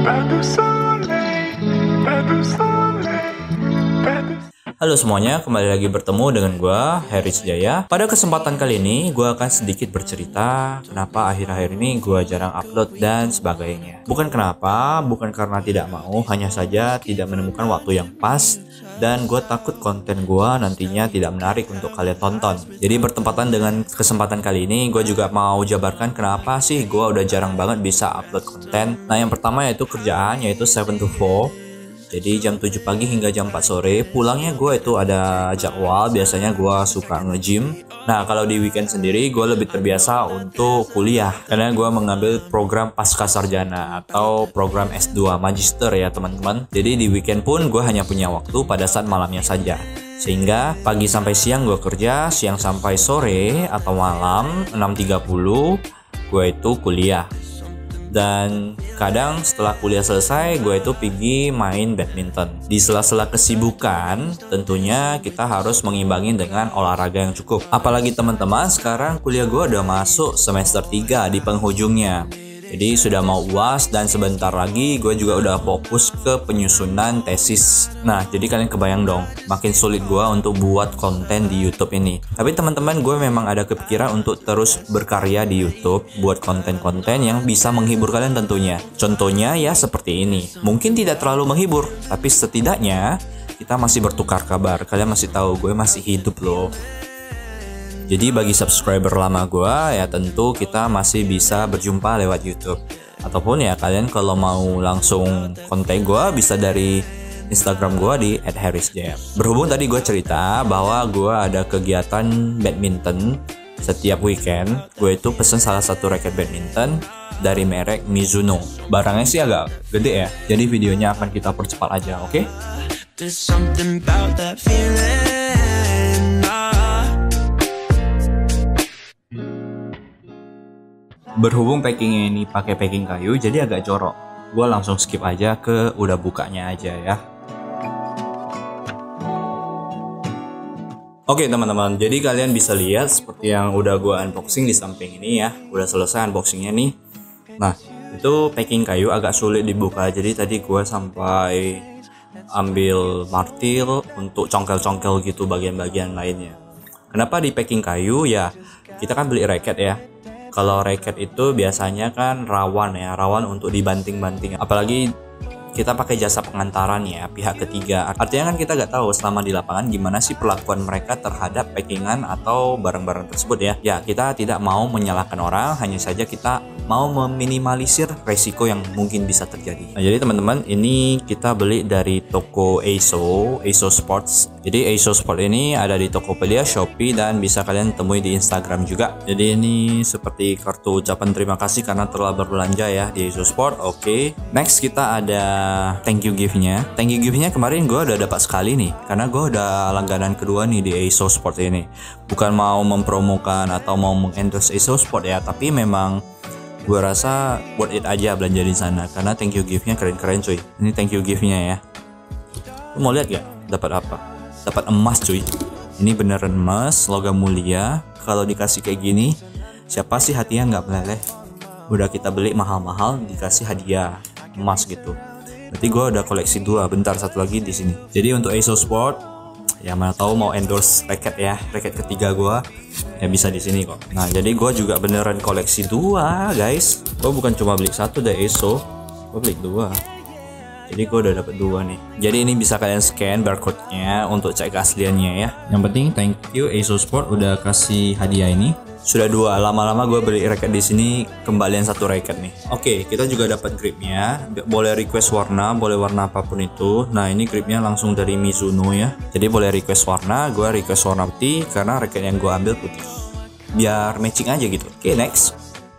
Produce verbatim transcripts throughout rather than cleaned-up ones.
Halo semuanya, kembali lagi bertemu dengan gue, Haris Jaya. Pada kesempatan kali ini, gue akan sedikit bercerita kenapa akhir-akhir ini gue jarang upload dan sebagainya. Bukan kenapa, bukan karena tidak mau, hanya saja tidak menemukan waktu yang pas dan gue takut konten gue nantinya tidak menarik untuk kalian tonton. Jadi bertempatan dengan kesempatan kali ini, gue juga mau jabarkan kenapa sih gue udah jarang banget bisa upload konten. Nah, yang pertama yaitu kerjaan, yaitu seven to four. Jadi jam tujuh pagi hingga jam empat sore. Pulangnya gue itu ada jadwal, biasanya gue suka nge-gym. Nah, kalau di weekend sendiri gue lebih terbiasa untuk kuliah, karena gue mengambil program pasca sarjana atau program S dua Magister ya teman-teman. Jadi di weekend pun gue hanya punya waktu pada saat malamnya saja. Sehingga pagi sampai siang gue kerja, siang sampai sore atau malam enam tiga puluh gue itu kuliah. Dan kadang setelah kuliah selesai, gue itu pergi main badminton. Di sela-sela kesibukan, tentunya kita harus mengimbangi dengan olahraga yang cukup. Apalagi teman-teman, sekarang kuliah gue udah masuk semester tiga di penghujungnya. Jadi sudah mau U A S dan sebentar lagi gue juga udah fokus ke penyusunan tesis. Nah, jadi kalian kebayang dong, makin sulit gue untuk buat konten di YouTube ini. Tapi teman-teman, gue memang ada kepikiran untuk terus berkarya di YouTube, buat konten-konten yang bisa menghibur kalian tentunya. Contohnya ya seperti ini. Mungkin tidak terlalu menghibur, tapi setidaknya kita masih bertukar kabar. Kalian masih tahu gue masih hidup loh. Jadi bagi subscriber lama gue ya tentu kita masih bisa berjumpa lewat YouTube. Ataupun ya kalian kalau mau langsung kontak gue bisa dari Instagram gue di et haris jaya. Berhubung tadi gue cerita bahwa gue ada kegiatan badminton setiap weekend, gue itu pesen salah satu raket badminton dari merek Mizuno. Barangnya sih agak gede ya, jadi videonya akan kita percepat aja, oke? Okay? Berhubung packingnya ini pakai packing kayu, jadi agak jorok. Gue langsung skip aja ke udah bukanya aja ya. Oke teman-teman, jadi kalian bisa lihat seperti yang udah gue unboxing di samping ini ya. Udah selesai unboxingnya nih. Nah, itu packing kayu agak sulit dibuka. Jadi tadi gue sampai ambil martil untuk congkel-congkel gitu bagian-bagian lainnya. Kenapa di packing kayu ya? Kita kan beli raket ya. Kalau raket itu biasanya kan rawan ya, rawan untuk dibanting-banting. Apalagi kita pakai jasa pengantaran ya, pihak ketiga. Artinya kan kita nggak tahu selama di lapangan gimana sih perlakuan mereka terhadap packingan atau barang-barang tersebut ya. Ya, kita tidak mau menyalahkan orang, hanya saja kita mau meminimalisir resiko yang mungkin bisa terjadi. Nah, jadi teman-teman, ini kita beli dari toko Eiso, Eiso Sports. Jadi Eiso Sport ini ada di Tokopedia, Shopee, dan bisa kalian temui di Instagram juga. Jadi ini seperti kartu ucapan terima kasih karena telah berbelanja ya di Eiso Sport. Oke, okay. Next kita ada thank you gift-nya. Thank you gift-nya kemarin gue udah dapat sekali nih, karena gue udah langganan kedua nih di Eiso Sport ini. Bukan mau mempromokan atau mau mengendorse Eiso Sport ya, tapi memang gue rasa worth it aja belanja di sana karena thank you gift-nya keren-keren cuy. Ini thank you gift-nya ya. Lu mau lihat gak dapat apa? Dapat emas cuy. Ini beneran emas, logam mulia. Kalau dikasih kayak gini, siapa sih hatinya nggak meleleh? Udah kita beli mahal-mahal, dikasih hadiah emas gitu. Berarti gue udah koleksi dua. Bentar, satu lagi di sini. Jadi untuk Eiso Sport, ya mana tahu mau endorse raket ya, raket ketiga gue, ya bisa di sini kok. Nah, jadi gue juga beneran koleksi dua guys. Gue bukan cuma beli satu dari Eiso, gue beli dua. Jadi gue udah dapet dua nih. Jadi ini bisa kalian scan barcode-nya untuk cek keasliannya ya. Yang penting thank you Eiso Sport udah kasih hadiah ini. Sudah dua, lama-lama gue beli raket di sini kembalian satu raket nih. Oke, kita juga dapat gripnya. Boleh request warna, boleh warna apapun itu. Nah, ini gripnya langsung dari Mizuno ya. Jadi boleh request warna, gue request warna putih karena raket yang gue ambil putih. Biar matching aja gitu. Oke, next.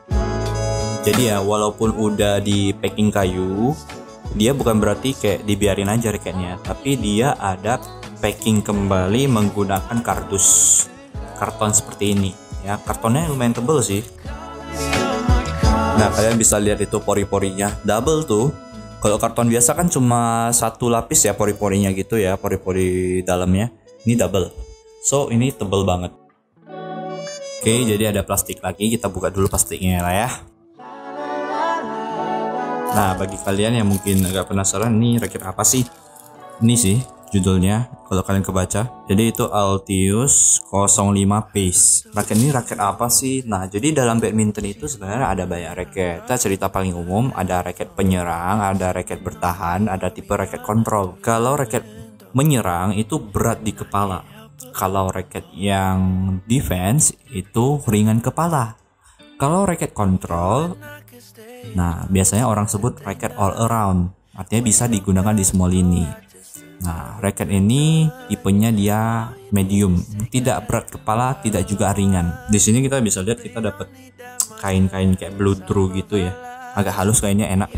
Jadi ya, walaupun udah di packing kayu, dia bukan berarti kayak dibiarin aja raketnya, tapi dia ada packing kembali menggunakan kardus karton seperti ini ya. Kartonnya lumayan tebel sih. Nah, kalian bisa lihat itu pori-porinya double tuh. Kalau karton biasa kan cuma satu lapis ya pori-porinya gitu ya, pori-pori dalamnya. Ini double, so ini tebel banget. Oke, jadi ada plastik lagi, kita buka dulu plastiknya lah ya. Nah, bagi kalian yang mungkin agak penasaran nih raket apa sih? Ini sih judulnya kalau kalian kebaca. Jadi itu Altius nol lima Pace. Raket ini raket apa sih? Nah, jadi dalam badminton itu sebenarnya ada banyak raket. Kita cerita paling umum, ada raket penyerang, ada raket bertahan, ada tipe raket kontrol. Kalau raket menyerang itu berat di kepala. Kalau raket yang defense itu ringan kepala. Kalau raket kontrol, nah biasanya orang sebut raket all around, artinya bisa digunakan di semua lini. Nah, raket ini tipenya dia medium, tidak berat kepala, tidak juga ringan. Di sini kita bisa lihat kita dapat kain-kain kayak bludru gitu ya, agak halus kayaknya, enak.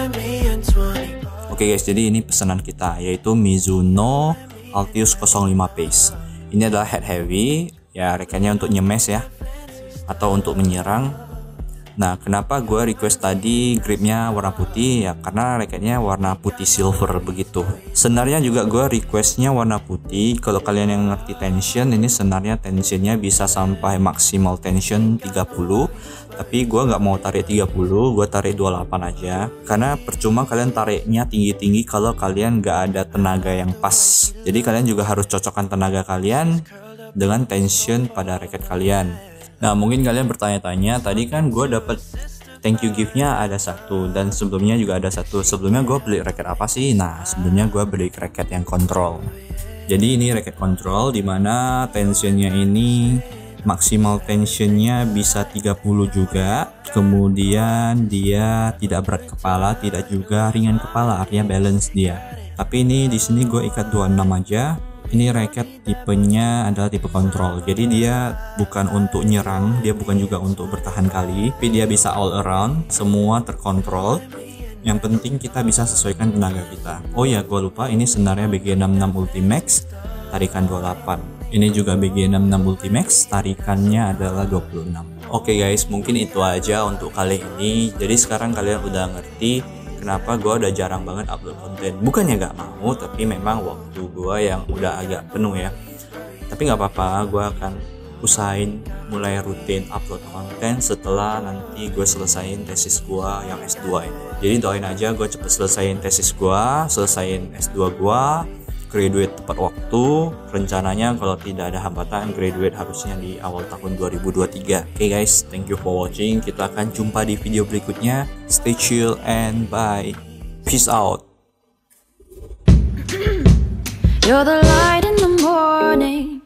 Oke guys, jadi ini pesanan kita yaitu Mizuno Altius nol lima Pace. Ini adalah head heavy, ya raketnya untuk nyemes ya, atau untuk menyerang. Nah, kenapa gue request tadi gripnya warna putih ya? Karena raketnya warna putih silver begitu. Senarnya juga gue requestnya warna putih. Kalau kalian yang ngerti tension, ini senarnya tensionnya bisa sampai maksimal tension tiga puluh. Tapi gue nggak mau tarik tiga puluh, gue tarik dua puluh delapan aja. Karena percuma kalian tariknya tinggi-tinggi kalau kalian nggak ada tenaga yang pas. Jadi kalian juga harus cocokkan tenaga kalian dengan tension pada raket kalian. Nah, mungkin kalian bertanya-tanya, tadi kan gue dapet thank you gift-nya ada satu, dan sebelumnya juga ada satu. Sebelumnya gue beli raket apa sih? Nah, sebelumnya gue beli raket yang kontrol. Jadi ini raket kontrol dimana tensionnya ini maksimal tensionnya bisa tiga puluh juga. Kemudian dia tidak berat kepala, tidak juga ringan kepala, artinya balance dia. Tapi ini di sini gue ikat dua puluh enam aja. Ini raket tipenya adalah tipe kontrol, jadi dia bukan untuk nyerang, dia bukan juga untuk bertahan kali, tapi dia bisa all around, semua terkontrol. Yang penting kita bisa sesuaikan tenaga kita. Oh ya, gue lupa, ini senarnya B G enam puluh enam Ultimax, tarikan dua puluh delapan. Ini juga B G enam puluh enam Ultimax, tarikannya adalah dua puluh enam. Oke guys, mungkin itu aja untuk kali ini. Jadi sekarang kalian udah ngerti kenapa gue udah jarang banget upload konten. Bukannya gak mau, tapi memang waktu gue yang udah agak penuh ya. Tapi gak apa-apa, gue akan usahain mulai rutin upload konten setelah nanti gue selesain tesis gue yang S dua ini. Jadi doain aja gue cepet selesain tesis gue, selesain S dua gue, graduate tepat waktu. Rencananya kalau tidak ada hambatan, graduate harusnya di awal tahun dua ribu dua puluh tiga. Oke okay guys, thank you for watching. Kita akan jumpa di video berikutnya. Stay chill and bye. Peace out. You're the light in the morning.